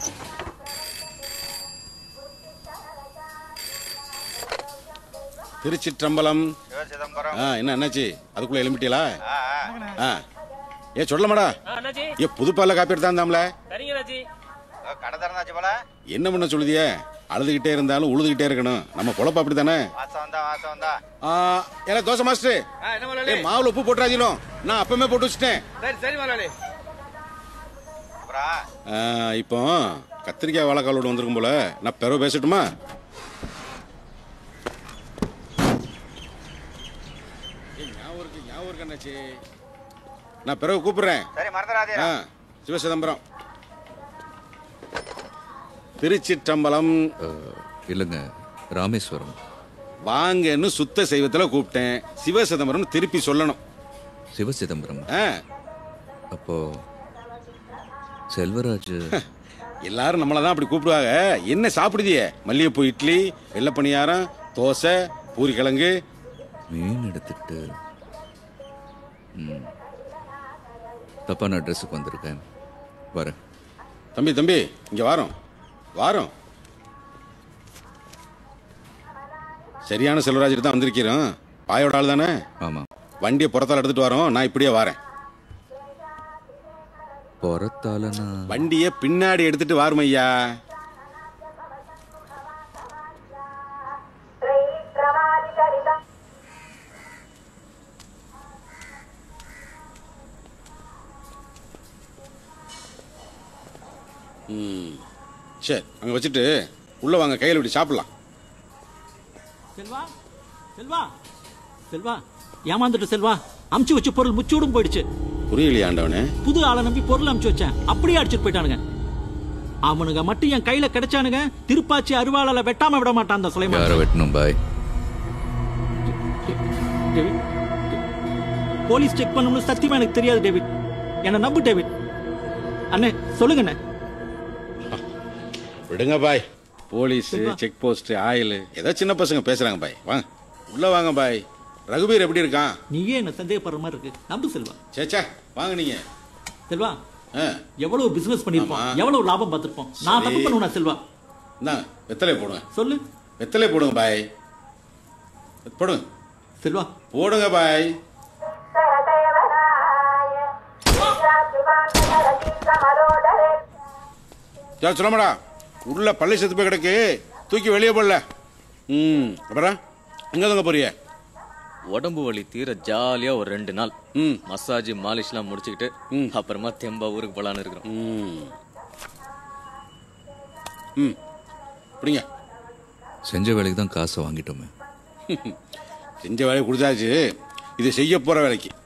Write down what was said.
திருச்சிற்றம்பலம். என்ன என்னாச்சு, அதுக்குள்ள எழும்பிட்டீங்களா? ஏ சொல்லமாடா, ஏ புதுப்பால காப்பி எடுத்தாந்தாம்ல. என்ன பண்ண சொல்லுதியே? அழுதுகிட்டே இருந்தாலும் உழுதுகிட்டே இருக்கணும். நம்ம பொழப்பு அப்படித்தானே. ஏன்னா தோசை மாஸ்டர் மாவுல உப்பு போட்டுறாதீனோ, நான் அப்பமே போட்டு வச்சுட்டேன். இப்போ கத்திரிக்காய் வாழைக்காலோடு வந்திருக்கும் போல. நான் பெறவு பேசட்டுமா? நான் பிறகு கூப்பிடுறேன். சிவசிதம்பரம். திருச்சிற்றம்பலம். இல்லைங்க, ராமேஸ்வரம். வாங்கன்னு சுத்த சைவத்தில் கூப்பிட்டேன். சிவசிதம்பரம் திருப்பி சொல்லணும். சிவசிதம்பரம்? அப்போ செல்வராஜ். எல்லாரும் நம்மளதான் அப்படி கூப்பிடுவாங்க. என்ன சாப்பிடுதியே? மல்லிகைப்பூ இட்லி, வெள்ளை பணியாரம், தோசை, பூரி கிழங்கு. மீன் எடுத்துட்டு தப்பான அட்ரஸுக்கு வந்திருக்கேன். வரேன். தம்பி இங்க வாரோம். சரியான செல்வராஜ் தான் வந்திருக்கிறோம். பாயோட ஆள் தானே? ஆமா. வண்டியை புறத்தால் எடுத்துட்டு வரோம். நான் இப்படியே வரேன். புறத்தாலனா? வண்டியை பின்னாடி எடுத்துட்டு வாரும் ஐயா. சரி, அங்க வச்சுட்டு உள்ள வாங்க. கையில் விட்டு சாப்பிடலாம். செல்வா செல்வா செல்வா, ஏமாந்துட்டு செல்வா. அமுச்சு வச்ச பொருள் முச்சூடும் போயிடுச்சு. புரியலையா ஆண்டவனே? புது ஆளை நம்பி பொருள் அமுச்சு வச்சேன், அப்படியே அடிச்சுட்டு போயிட்டானுங்க. அவனுங்க மட்டும் என் கையில கிடைச்சானுங்க, திருப்பாச்சி அருவாளால வெட்டாம விட மாட்டான் அந்த சுலைமான். யாரை வெட்டணும் பாய்? டேவிட், போலீஸ் செக் பண்ணணும்னு சத்தியமா எனக்கு தெரியாது டேவிட். என்ன நம்பு டேவிட். அண்ணே சொல்லுங்க அண்ணே. விடுங்க பாய். போலீஸ், செக் போஸ்ட், ஆயில், ஏதோ சின்ன பசங்க பேசுறாங்க பாய். வாங்க உள்ள வாங்க பாய். ரகுபீர் எப்படி இருக்கான்? நீயே என்ன சந்தேகப்படுற மாதிரி இருக்கு. நம்பு செல்வா. சேச்சா வாங்க. நீங்க செல்வா எவ்வளவு பிசினஸ் பண்ணிருப்போம், எவ்வளவு லாபம் பார்த்திருப்போம். நான் தப்பு பண்ணுவேனா செல்வா? வெத்தலை போடுங்க. சொல்லு. வெத்தலை போடுங்க பாய். போடுங்க செல்வா. போடுங்க பாய். சொல்லமாடா, உள்ள பள்ளி செத்து போய் கிடக்கு, தூக்கி வெளியே போடல. அப்புறம் எங்க போறிய? உடம்பு வலி தீர ஜாலியா ஒரு 2 நாள் மசாஜ் மாலிஷ்லாம் முடிச்சுக்கிட்டு அப்புறமா தெம்பா ஊருக்கு போலான்னு இருக்கிறோம். செஞ்ச வேலைக்கு தான் காசை வாங்கிட்டோமே. செஞ்ச வேலையை கொடுத்தாச்சு. இது செய்ய போற வேலைக்கு